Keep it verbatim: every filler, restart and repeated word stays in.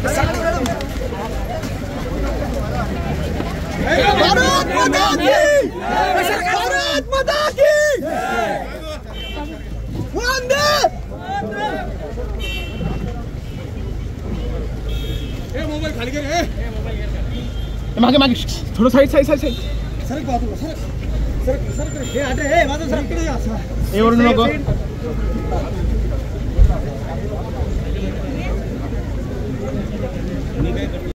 भारत माता की, भारत माता की, वंदे। ए मोबाइल खाली कर, ए मागे मागे थोड़ा साइड साइड साइड साइड सरक बात हो सरक सरक सरक ए हटे ए बाजू सरक के जा ए वरुण नको